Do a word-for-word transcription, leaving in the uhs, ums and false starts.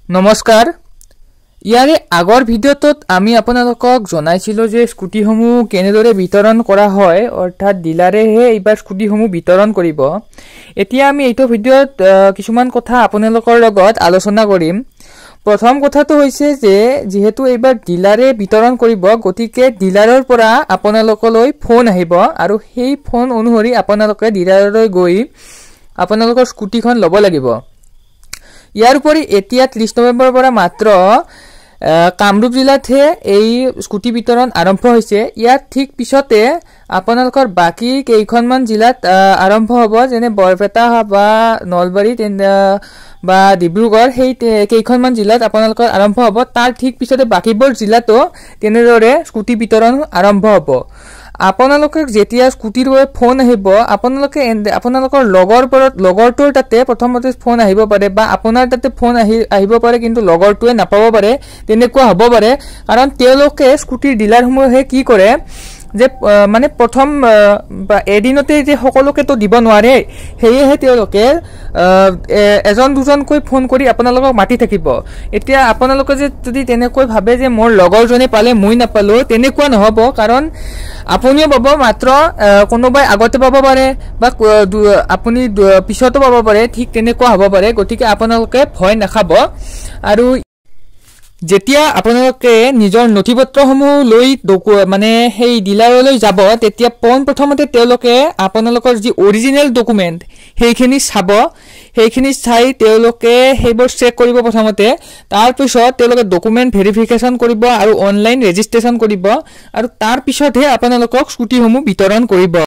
नमस्कार ইয়াৰে আগৰ ভিডিঅ'টোত আমি আপোনালোকক জনাইছিলো যে স্কুটিসমূহ কেনেদৰে বিতৰণ কৰা হয় অৰ্থাৎ ডিলাৰেহে এইবাৰ স্কুটিসমূহ বিতৰণ কৰিব এতিয়া আমি এইটো ভিডিঅ'ত কিছুমান কথা আপোনালোকৰ লগত আলোচনা কৰিম প্ৰথম কথাটো হৈছে যে যেহেতু এইবাৰ ডিলাৰে বিতৰণ কৰিব গতিকে ডিলাৰৰ পৰা আপোনালোকলৈ ফোন আহিব আৰু সেই ফোন অনুসৰি আপোনালোকে ডিলাৰলৈ গৈ আপোনালোকৰ স্কুটিখন ল'ব লাগিব ইয়াৰ উপৰি এতিয়া ত্ৰিশ নৱেম্বৰৰ পৰা মাত্ৰ কামৰূপ জিলাতহে এই স্কুটি বিতৰণ আৰম্ভ হৈছে ইয়াৰ ঠিক পিছতে আপোনালোকৰ বাকি কেইখনমান জিলাত আৰম্ভ হ'ব যেনে বৰপেটা বা নলবাৰী বা ডিব্ৰুগড় সেই কেইখনমান জিলাত আপোনালোকৰ আৰম্ভ হ'ব তাৰ ঠিক পিছতে বাকিবোৰ জিলাতো তেনেদৰে স্কুটি বিতৰণ আৰম্ভ হ'ব আপোনালোকক যেতিয়া স্কুটিৰ বাবে ফোন আহিব আপোনালোকে আপোনালোকৰ লগৰ পৰত লগৰটোৰ তাতে প্ৰথমতে ফোন আহিব পাৰে বা আপোনাৰ তাতে ফোন আহি আহিব পাৰে কিন্তু লগৰটোৱে নাপাব পাৰে তেনেকুৱা হ'ব পাৰে কাৰণ তেওঁলোকে স্কুটিৰ ডিলাৰসমূহে কি কৰে যে মানে প্ৰথম এদিনতে যে সকলোকে তো দিব নোৱাৰে হেয়েহে তেওঁলোকে এজন দুজনকৈ ফোন কৰি আপোনালোকক মাতি থাকিব এতিয়া আপোনালোকে যে যদি তেনেকৈ ভাবে যে মোৰ লগৰজনে পালে মই নাপালো তেনেকুৱা নহব কাৰণ আপুনিও পাব মাত্ৰ কোনোবাই আগতে পাব পাৰে বা আপুনি পিছতো পাব পাৰে ঠিক তেনেকুৱা হ'ব পাৰে গতিকে আপোনালোকে ভয় নাখাব আৰু যেতিয়া আপোনালোকে নিজৰ নথিপত্ৰসমূহ লৈ মানে সেই ডিলাৰলৈ যাব তেতিয়া পোন প্ৰথমতে তেওঁলোকে আপোনালোকৰ যি অৰিজিনেল ডকুমেন্ট সেইখিনি চাব সেইখিনি চাই তেওঁলোকে সেইবোৰ চেক কৰিব প্ৰথমতে তাৰ পিছত তেওঁলোকে ডকুমেন্ট ভেৰিফিকেশন কৰিব আৰু অনলাইন ৰেজিষ্ট্ৰেচন কৰিব আৰু তাৰ পিছতহে আপোনালোকক স্কুটিসমূহ বিতৰণ কৰিব